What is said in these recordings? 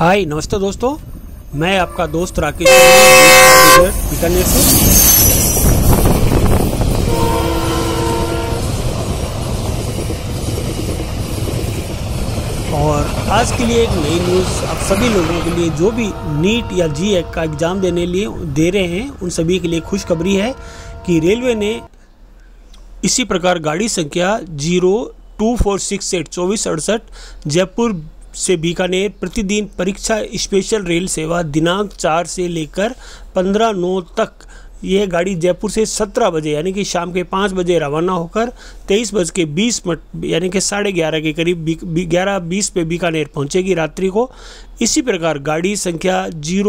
हाय नमस्ते दोस्तों, मैं आपका दोस्त राकेश बीकानेर से। और आज के लिए एक नई न्यूज़ आप सभी लोगों के लिए जो भी नीट या जी का एग्ज़ाम दे रहे हैं उन सभी के लिए खुशखबरी है कि रेलवे ने इसी प्रकार गाड़ी संख्या 02468 2468 जयपुर से बीकानेर प्रतिदिन परीक्षा स्पेशल रेल सेवा दिनांक 4 से लेकर 15/9 तक यह गाड़ी जयपुर से 17 बजे यानी कि शाम के 5 बजे रवाना होकर 23:20 यानी कि 11:30 के करीब 11:20 पे बीकानेर पहुंचेगी रात्रि को। इसी प्रकार गाड़ी संख्या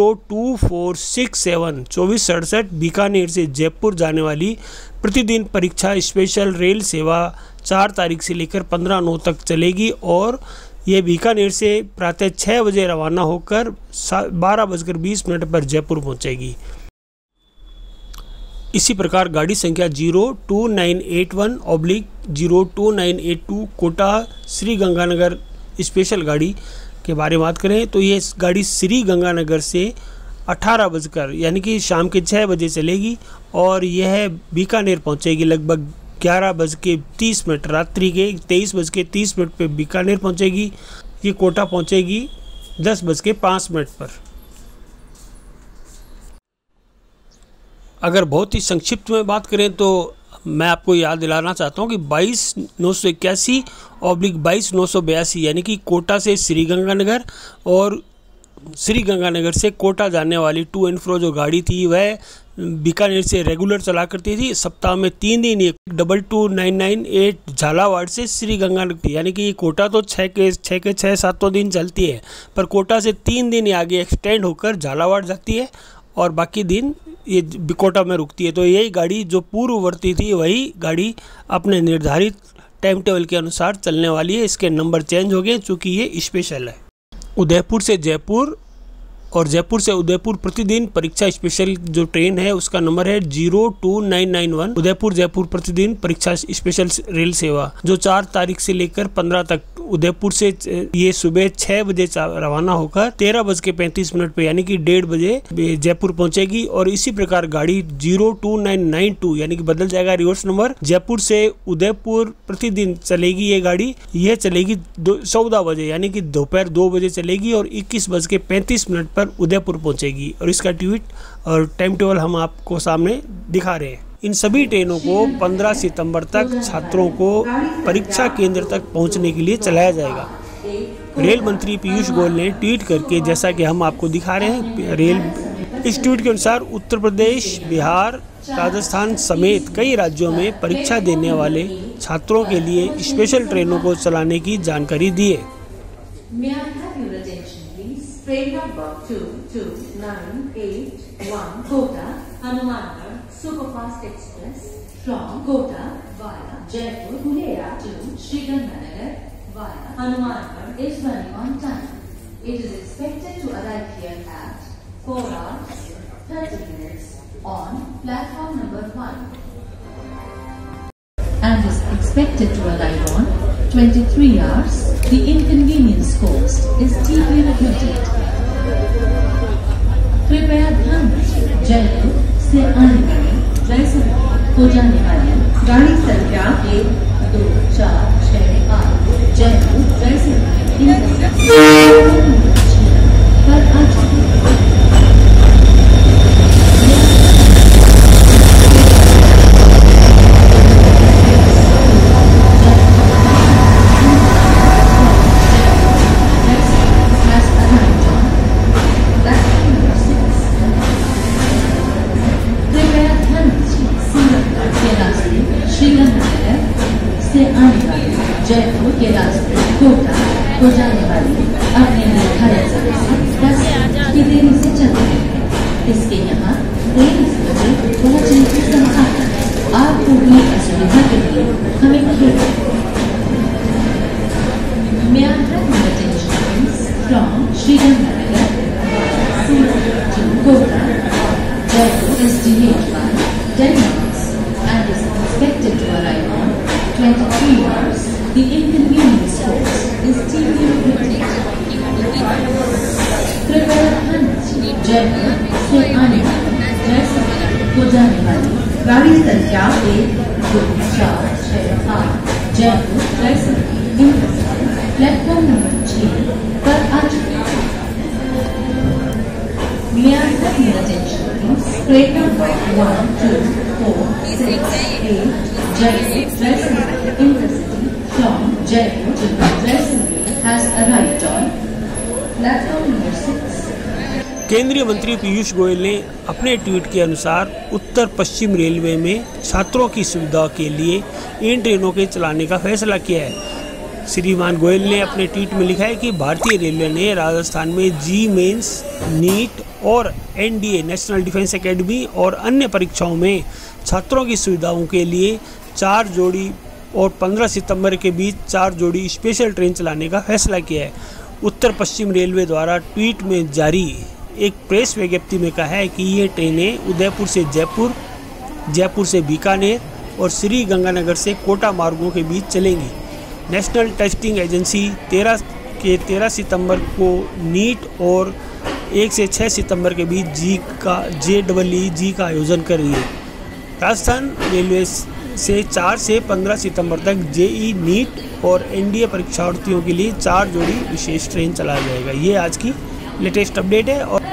02467 2468 बीकानेर से जयपुर जाने वाली प्रतिदिन परीक्षा स्पेशल रेल सेवा 4 तारीख से लेकर 15/9 तक चलेगी और ये बीकानेर से प्रातः 6 बजे रवाना होकर 12:20 पर जयपुर पहुंचेगी। इसी प्रकार गाड़ी संख्या 02981/02982 कोटा श्री गंगानगर स्पेशल गाड़ी के बारे में बात करें तो ये गाड़ी श्री गंगानगर से 18 बजकर यानी कि शाम के 6 बजे चलेगी और यह बीकानेर पहुंचेगी लगभग 11:30 रात्रि के 23:30 पे बीकानेर पहुंचेगी। ये कोटा पहुंचेगी 10:05 पर। अगर बहुत ही संक्षिप्त में बात करें तो मैं आपको याद दिलाना चाहता हूं कि 22/981/22/982 यानी कि कोटा से श्रीगंगानगर और श्रीगंगानगर से कोटा जाने वाली टू एंड फ्रो जो गाड़ी थी वह बीकानेर से रेगुलर चला करती थी। सप्ताह में 3 दिन ये 22998 झालावाड़ से श्रीगंगानगर यानी कि ये कोटा तो 6 दिन चलती है, पर कोटा से 3 दिन आगे एक्सटेंड होकर झालावाड़ जाती है और बाकी दिन ये कोटा में रुकती है। तो यही गाड़ी जो पूर्ववर्ती थी वही गाड़ी अपने निर्धारित टाइम टेबल के अनुसार चलने वाली है। इसके नंबर चेंज हो गए चूँकि ये स्पेशल है। उदयपुर से जयपुर और जयपुर से उदयपुर प्रतिदिन परीक्षा स्पेशल जो ट्रेन है उसका नंबर है 02991। उदयपुर जयपुर प्रतिदिन परीक्षा स्पेशल रेल सेवा जो 4 तारीख से लेकर 15 तक उदयपुर से ये सुबह 6 बजे रवाना होकर 13:35 पे यानी कि 1:30 बजे जयपुर पहुंचेगी। और इसी प्रकार गाड़ी 02992 यानी कि बदल जाएगा रिवर्स नंबर, जयपुर से उदयपुर प्रतिदिन चलेगी। ये गाड़ी यह चलेगी 14 बजे यानी कि दोपहर 2 बजे चलेगी और 21:35 पर उदयपुर पहुंचेगी। और इसका ट्वीट और टाइम टेबल हम आपको सामने दिखा रहे हैं। इन सभी ट्रेनों को 15 सितंबर तक छात्रों को परीक्षा केंद्र तक पहुंचने के लिए चलाया जाएगा। रेल मंत्री पीयूष गोयल ने ट्वीट करके, जैसा कि हम आपको दिखा रहे हैं, इस ट्वीट के अनुसार उत्तर प्रदेश, बिहार, राजस्थान समेत कई राज्यों में परीक्षा देने वाले छात्रों के लिए स्पेशल ट्रेनों को चलाने की जानकारी दी है। Train number 22981 Kota Hanumangarh Superfast Express from Kota via Jaipur Bulera to Sriganganagar via Hanumangarh is running on time. It is expected to arrive here at 4 hours 30 minutes on platform number 1 and is expected to arrive on 23 hours. The inconvenience caused is deeply regretted. कृपया ध्यान दीजिए, जयपुर से आने वाली जयपुर को जाने वाली गाड़ी संख्या 12468 जयपुर जयपुर पर आ चुकी है। जयपुर के रास्ते कोटा को जाने वाली अपने निर्धारित समय से 10 मिनट की देरी से चल रही है। इसके यहाँ 23 बजे पहुँचने की संभावना है। आपको हुई असुविधा के लिए हमें खेद है। May I have your attention please from Sriganganagar to Kota. Jaipur is delayed by 10 minutes and is expected to arrive on 23 hours. The inconvenience caused is deeply regretted. Jaipur से आने वाली जयपुर को जाने वाली गाड़ी संख्या 1, 2, 4, 6, 8 Jaipur Jaipur intercity platform number 6 पर आ चुकी है। May I have your attention, please? Train number 1, 2, 4, 6, 8 Jaipur Jaisalmer Intercity from Jaipur to Jaisalmer has arrived on platform number 6. केंद्रीय मंत्री पीयूष गोयल ने अपने ट्वीट के अनुसार उत्तर पश्चिम रेलवे में छात्रों की सुविधा के लिए इन ट्रेनों के चलाने का फैसला किया है। श्रीमान गोयल ने अपने ट्वीट में लिखा है कि भारतीय रेलवे ने राजस्थान में जी मेंस, नीट और एनडीए नेशनल डिफेंस एकेडमी और अन्य परीक्षाओं में छात्रों की सुविधाओं के लिए 4 जोड़ी और 15 सितंबर के बीच 4 जोड़ी स्पेशल ट्रेन चलाने का फैसला किया है। उत्तर पश्चिम रेलवे द्वारा ट्वीट में जारी एक प्रेस विज्ञप्ति में कहा है कि ये ट्रेनें उदयपुर से जयपुर, जयपुर से बीकानेर और श्री गंगानगर से कोटा मार्गों के बीच चलेंगी। नेशनल टेस्टिंग एजेंसी 13 सितंबर को नीट और 1 से 6 सितंबर के बीच JEE का आयोजन कर रही है। राजस्थान रेलवे से 4 से 15 सितंबर तक JEE, नीट और एनडीए परीक्षार्थियों के लिए 4 जोड़ी विशेष ट्रेन चलाया जाएगा। ये आज की लेटेस्ट अपडेट है। और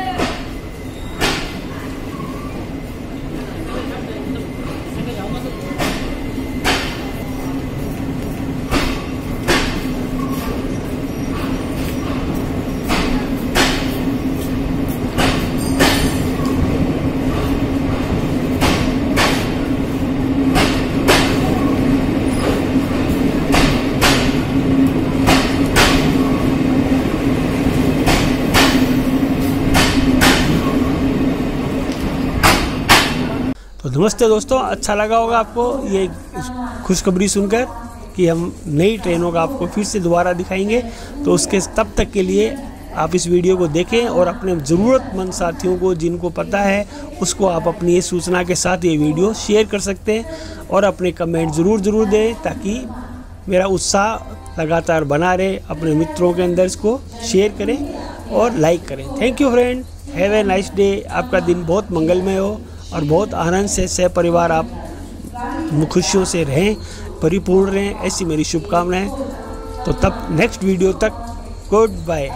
तो नमस्ते दोस्तों, अच्छा लगा होगा आपको ये खुशखबरी सुनकर कि हम नई ट्रेनों का आपको फिर से दोबारा दिखाएंगे। तो उसके तब तक के लिए आप इस वीडियो को देखें और अपने ज़रूरतमंद साथियों को जिनको पता है उसको आप अपनी ये सूचना के साथ ये वीडियो शेयर कर सकते हैं और अपने कमेंट ज़रूर दें ताकि मेरा उत्साह लगातार बना रहे। अपने मित्रों के अंदर इसको शेयर करें और लाइक करें। Thank you friend, have a nice day. आपका दिन बहुत मंगलमय हो और बहुत आनंद से सहपरिवार आप खुशियों से रहें, परिपूर्ण रहें, ऐसी मेरी शुभकामनाएं। तो तब नेक्स्ट वीडियो तक गुड बाय।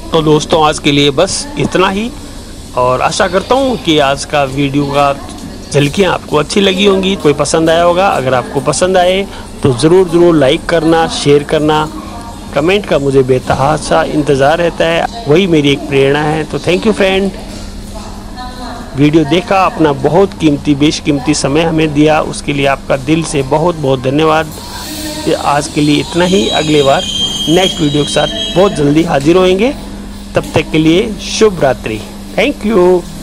तो दोस्तों आज के लिए बस इतना ही, और आशा करता हूँ कि आज का वीडियो का झलकियाँ आपको अच्छी लगी होंगी, कोई पसंद आया होगा। अगर आपको पसंद आए तो ज़रूर लाइक करना, शेयर करना, कमेंट का मुझे बेतहाशा इंतज़ार रहता है, वही मेरी एक प्रेरणा है। तो थैंक यू फ्रेंड, वीडियो देखा, अपना बहुत कीमती बेशकीमती समय हमें दिया, उसके लिए आपका दिल से बहुत बहुत धन्यवाद। आज के लिए इतना ही, अगले बार नेक्स्ट वीडियो के साथ बहुत जल्दी हाजिर होंगे। तब तक के लिए शुभ रात्रि। Thank you.